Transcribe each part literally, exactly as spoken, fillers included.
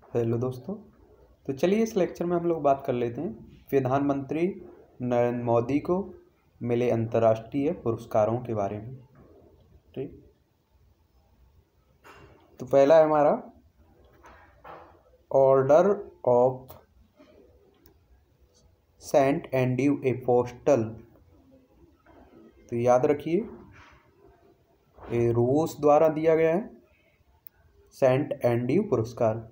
Hello दोस्तों। तो चलिए इस लेक्चर में हम लोग बात कर लेते हैं प्रधानमंत्री नरेंद्र मोदी को मिले अंतर्राष्ट्रीय पुरस्कारों के बारे में। ठीक, तो पहला है हमारा order of Saint Andrew Apostle. तो याद रखिए ये रूस द्वारा दिया गया है सेंट एंड्रयू पुरस्कार।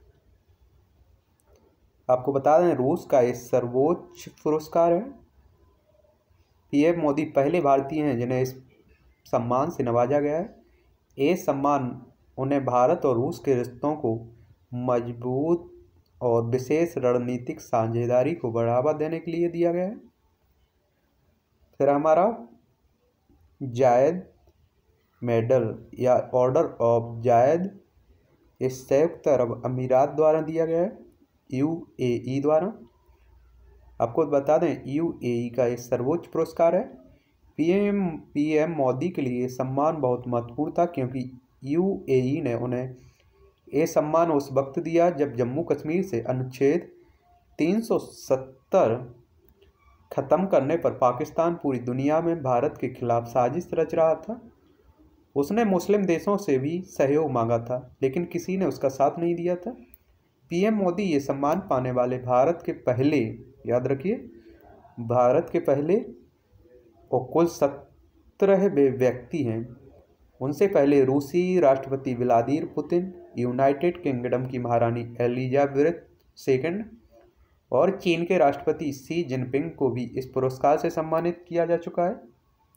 आपको बता दें रूस का ये सर्वोच्च पुरस्कार है। पीएम मोदी पहले भारतीय हैं जिन्हें इस सम्मान से नवाजा गया है। ये सम्मान उन्हें भारत और रूस के रिश्तों को मजबूत और विशेष रणनीतिक साझेदारी को बढ़ावा देने के लिए दिया गया है। फिर हमारा जायद मेडल या ऑर्डर ऑफ जायद इस संयुक्त अरब अमीरात द्वारा दिया गया है, यूएई द्वारा। आपको बता दें यूएई का एक सर्वोच्च पुरस्कार है। पीएम पीएम मोदी के लिए सम्मान बहुत महत्वपूर्ण था क्योंकि यूएई ने उन्हें ये सम्मान उस वक्त दिया जब जम्मू कश्मीर से अनुच्छेद तीन सौ सत्तर खत्म करने पर पाकिस्तान पूरी दुनिया में भारत के खिलाफ साजिश रच रहा था। उसने मुस्लिम देशों से भी सहयोग मांगा था लेकिन किसी ने उसका साथ नहीं दिया था। पीएम मोदी ये सम्मान पाने वाले भारत के पहले, याद रखिए भारत के पहले और कुल सत्रह व्यक्ति हैं। उनसे पहले रूसी राष्ट्रपति व्लादिमीर पुतिन, यूनाइटेड किंगडम की महारानी एलिजाबेथ सेकंड और चीन के राष्ट्रपति शी जिनपिंग को भी इस पुरस्कार से सम्मानित किया जा चुका है।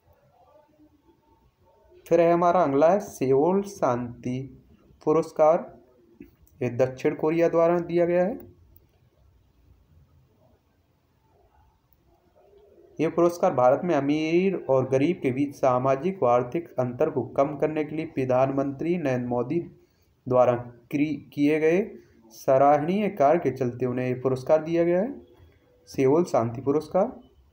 फिर है हमारा अगला है सेओल शांति पुरस्कार। ये दक्षिण कोरिया द्वारा दिया गया है। यह पुरस्कार भारत में अमीर और गरीब के बीच सामाजिक व आर्थिक अंतर को कम करने के लिए प्रधानमंत्री नरेंद्र मोदी द्वारा किए गए सराहनीय कार्य के चलते उन्हें यह पुरस्कार दिया गया है, सेओल शांति पुरस्कार।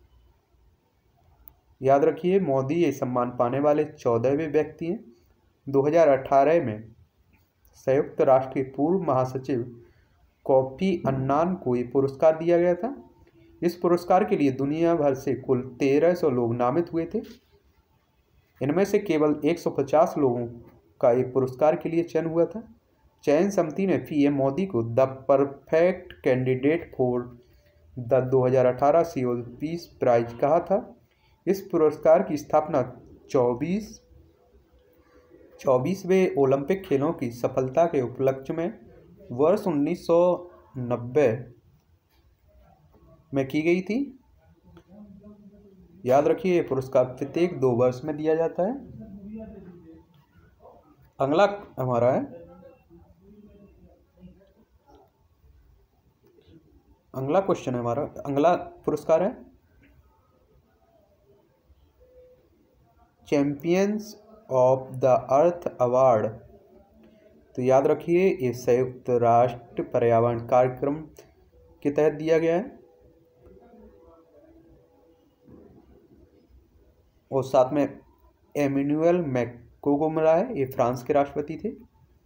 याद रखिए मोदी ये सम्मान पाने वाले चौदहवें व्यक्ति हैं। दो हज़ार अठारह में संयुक्त राष्ट्र के पूर्व महासचिव कोफी अन्नान को ये पुरस्कार दिया गया था। इस पुरस्कार के लिए दुनिया भर से कुल तेरह सौ लोग नामित हुए थे। इनमें से केवल एक सौ पचास लोगों का एक पुरस्कार के लिए चयन हुआ था। चयन समिति ने पीएम मोदी को the perfect candidate for the दो हज़ार अठारह सियोल पीस प्राइज कहा था। इस पुरस्कार की स्थापना चौबीस चौबीसवें ओलंपिक खेलों की सफलता के उपलक्ष्य में वर्ष उन्नीस सौ नब्बे में की गई थी। याद रखिए ये पुरस्कार प्रत्येक दो वर्ष में दिया जाता है। अगला हमारा है अगला क्वेश्चन है हमारा अगला पुरस्कार है champions of the earth award. तो याद रखिए ये संयुक्त राष्ट्र पर्यावरण कार्यक्रम के तहत दिया गया है और साथ में एमेनुएल मैक्रों को मिला है। ये फ्रांस के राष्ट्रपति थे।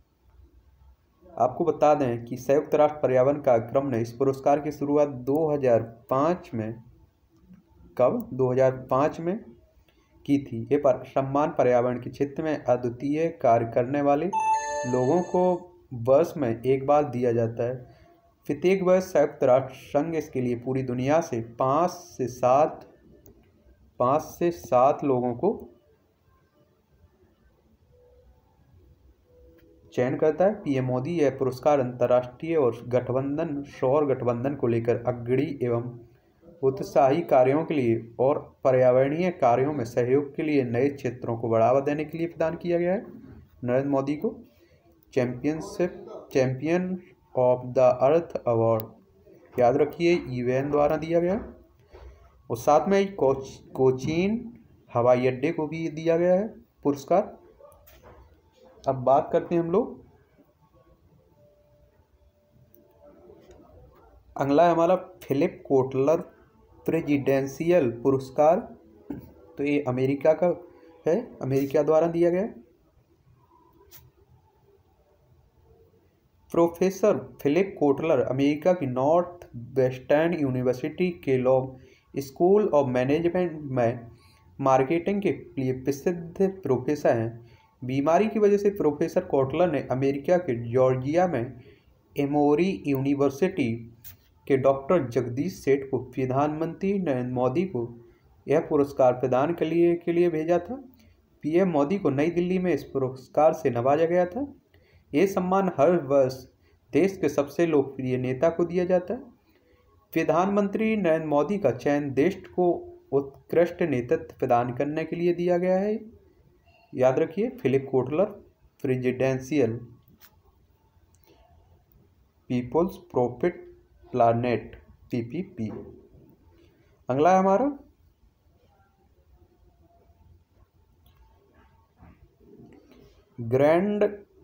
आपको बता दें कि संयुक्त राष्ट्र पर्यावरण कार्यक्रम ने इस पुरस्कार की शुरुआत दो हज़ार पाँच में कब दो हज़ार पाँच में की थी। ये पर सम्मान पर्यावरण के क्षेत्र में अद्वितीय कार्य करने वाले लोगों को वर्ष में एक बार दिया जाता है। प्रत्येक वर्ष संयुक्त राष्ट्र संघ इसके लिए पूरी दुनिया से पाँच से सात पाँच से सात लोगों को चयन करता है। पीएम मोदी यह पुरस्कार अंतर्राष्ट्रीय और गठबंधन सौर गठबंधन को लेकर अग्रणी एवं उत्साही कार्यों के लिए और पर्यावरणीय कार्यों में सहयोग के लिए नए क्षेत्रों को बढ़ावा देने के लिए प्रदान किया गया है। नरेंद्र मोदी को championship champion of the earth award याद रखिए यूएन द्वारा दिया गया और साथ में कोच कोचीन हवाई अड्डे को भी दिया गया है पुरस्कार। अब बात करते हैं हम लोग अगला है हमारा फिलिप कोटलर प्रेसिडेंशियल पुरस्कार। तो ये अमेरिका का है, अमेरिका द्वारा दिया गया। प्रोफेसर फिलिप कोटलर अमेरिका की नॉर्थ वेस्टर्न यूनिवर्सिटी के लॉ स्कूल ऑफ मैनेजमेंट में मार्केटिंग के लिए प्रसिद्ध प्रोफेसर हैं। बीमारी की वजह से प्रोफेसर कोटलर ने अमेरिका के जॉर्जिया में एमोरी यूनिवर्सिटी के डॉक्टर जगदीश सेठ को प्रधानमंत्री नरेंद्र मोदी को यह पुरस्कार प्रदान के लिए के लिए भेजा था। पीएम मोदी को नई दिल्ली में इस पुरस्कार से नवाजा गया था। ये सम्मान हर वर्ष देश के सबसे लोकप्रिय नेता को दिया जाता है। प्रधानमंत्री नरेंद्र मोदी का चयन देश को उत्कृष्ट नेतृत्व प्रदान करने के लिए दिया गया है। याद रखिए, Philip Kotler presidential peoples profit planet PPP. अगला है हमारा grand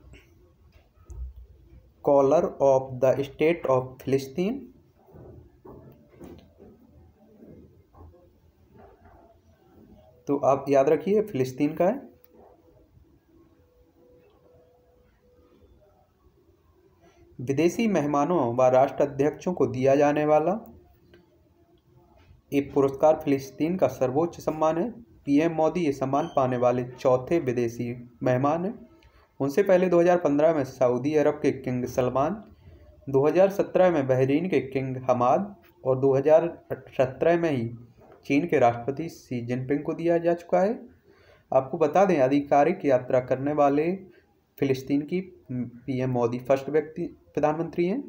collar of the state of फिलिस्तीन। तो आप याद रखिए फिलिस्तीन का है। विदेशी मेहमानों व राष्ट्राध्यक्षों को दिया जाने वाला एक पुरस्कार फिलिस्तीन का सर्वोच्च सम्मान है। पीएम मोदी ये सम्मान पाने वाले चौथे विदेशी मेहमान हैं। उनसे पहले दो हज़ार पंद्रह में सऊदी अरब के किंग सलमान, दो हज़ार सत्रह में बहरीन के किंग हमाद और दो हज़ार सत्रह में ही चीन के राष्ट्रपति शी जिनपिंग को दिया जा चुका है। आपको बता दें, आधिकारिक यात्रा करने वाले फिलिस्तीन की पीएम मोदी फर्स्ट व्यक्ति प्रधानमंत्री हैं।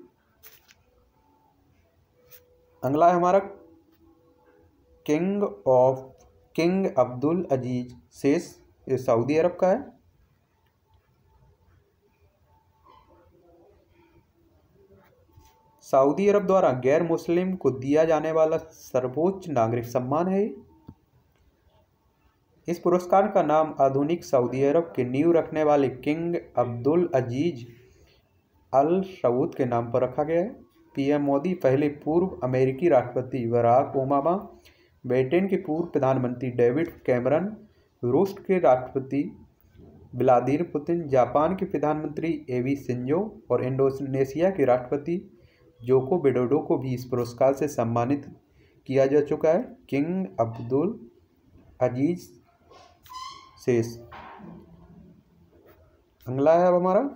अगला है हमारा किंग ऑफ किंग अब्दुल अजीज शेष, ये सऊदी अरब का है। सऊदी अरब द्वारा गैर मुस्लिम को दिया जाने वाला सर्वोच्च नागरिक सम्मान है। इस पुरस्कार का नाम आधुनिक सऊदी अरब के नींव रखने वाले किंग अब्दुल अजीज अल सऊद के नाम पर रखा गया है। पीएम मोदी पहले पूर्व अमेरिकी राष्ट्रपति बराक ओबामा, ब्रिटेन के पूर्व प्रधानमंत्री डेविड कैमरन, रूस के राष्ट्रपति व्लादिमीर पुतिन, जापान के प्रधानमंत्री एबी शिंजो और इंडोनेशिया के राष्ट्रपति जोको विडोडो को भी इस पुरस्कार से सम्मानित किया जा चुका है। किंग अब्दुल अजीज शेष। अगला है अब हमारा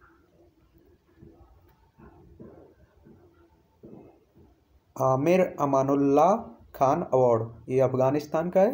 आमिर अमानुल्लाह खान अवार्ड, ये अफगानिस्तान का है।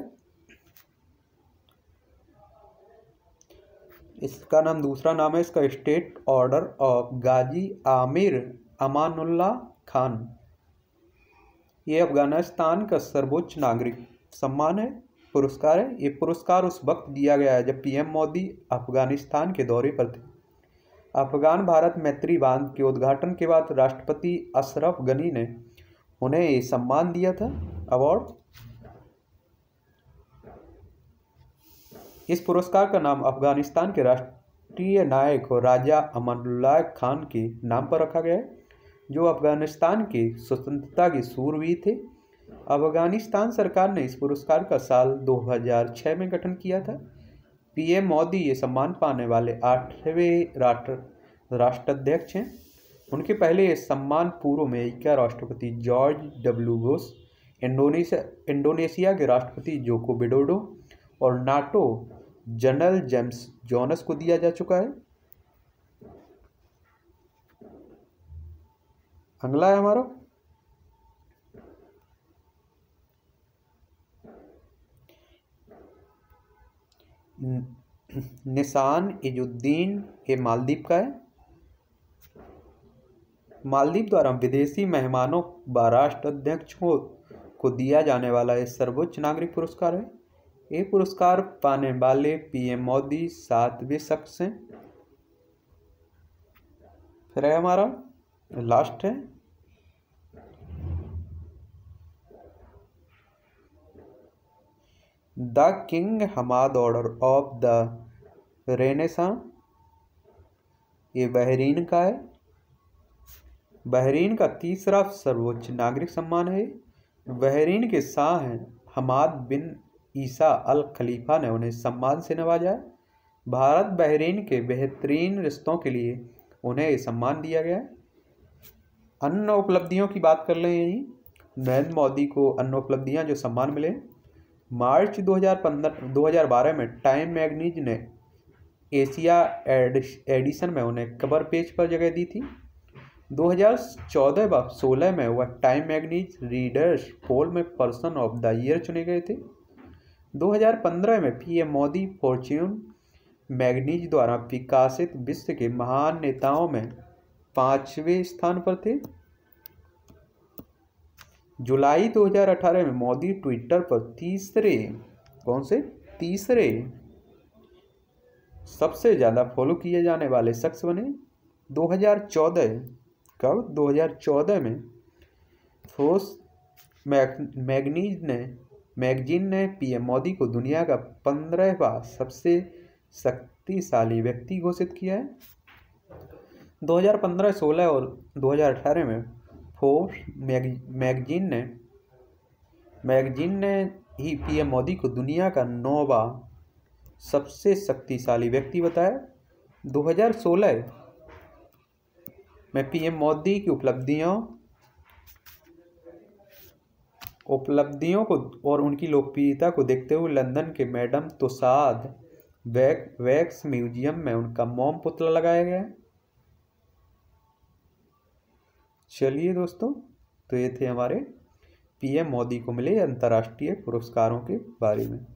इसका नाम दूसरा नाम है इसका state order of Ghazi Amir Amanullah Khan. ये अफगानिस्तान का सर्वोच्च नागरिक सम्मान है, पुरस्कार है। ये पुरस्कार उस वक्त दिया गया है जब पीएम मोदी अफगानिस्तान के दौरे पर थे। अफगान भारत मैत्री बांध के उद्घाटन के बाद राष्ट्रपति अशरफ गनी ने उन्हें ये सम्मान दिया था, अवार्ड। इस पुरस्कार का नाम अफगानिस्तान के राष्ट्रीय नायक और राजा अमानुल्लाह खान के नाम पर रखा गया है, जो अफगानिस्तान के स्वतंत्रता के शूरवीर थे। अफगानिस्तान सरकार ने इस पुरस्कार का साल दो हज़ार छह में गठन किया था। पीएम मोदी ये सम्मान पाने वाले आठवें राष्ट्र राष्ट्राध्यक्ष हैं। उनके पहले ये सम्मान पूर्व अमेरिका राष्ट्रपति George W Bush, Indonesia Indonesia के राष्ट्रपति जोको विडोडो और नाटो जनरल जेम्स जोनस को दिया जा चुका है। अगला है हमारा निशान इजुद्दीन, ये मालदीव का है। मालदीव द्वारा विदेशी मेहमानों व राष्ट्राध्यक्षों को दिया जाने वाला यह सर्वोच्च नागरिक पुरस्कार है। ये पुरस्कार पाने वाले पीएम मोदी सातवें शख्स हैं। फिर है हमारा लास्ट है the King Hamad Order of the Renaissance, ये बहरीन का है। बहरीन का तीसरा सर्वोच्च नागरिक सम्मान है। बहरीन के शाह हमाद बिन ईसा अल खलीफा ने उन्हें सम्मान से नवाजा है। भारत बहरीन के बेहतरीन रिश्तों के लिए उन्हें ये सम्मान दिया गया है। अन्य उपलब्धियों की बात कर लें यही, नरेंद्र मोदी को अन्य उपलब्धियां जो सम्मान मिले। मार्च दो हज़ार पंद्रह दो हज़ार बारह में टाइम मैगजीन ने एशिया एडिशन में उन्हें कवर पेज पर जगह दी थी। दो हज़ार चौदह व सोलह में वह टाइम मैगजीन रीडर्स पोल में पर्सन ऑफ द ईयर चुने गए थे। दो हज़ार पंद्रह में पीएम मोदी फॉर्च्यून मैगजीन द्वारा विकासित विश्व के महान नेताओं में पांचवें स्थान पर थे। जुलाई दो हज़ार अठारह में मोदी ट्विटर पर तीसरे कौन से तीसरे सबसे ज़्यादा फॉलो किए जाने वाले शख्स बने। दो हज़ार चौदह कब दो हज़ार चौदह में फोर्स मैगजीन ने मैगजीन ने पीएम मोदी को दुनिया का पंद्रहवां सबसे शक्तिशाली व्यक्ति घोषित किया है। दो हज़ार पंद्रह सोलह और दो हज़ार अठारह में फोर्ब्स मैगजीन ने मैगजीन ने ही पीएम मोदी को दुनिया का नौवां सबसे शक्तिशाली व्यक्ति बताया। दो हज़ार सोलह में पीएम मोदी की उपलब्धियों उपलब्धियों को और उनकी लोकप्रियता को देखते हुए लंदन के Madame Tussauds wax wax museum में उनका मोम पुतला लगाया गया है। चलिए दोस्तों, तो ये थे हमारे पीएम मोदी को मिले अंतर्राष्ट्रीय पुरस्कारों के बारे में।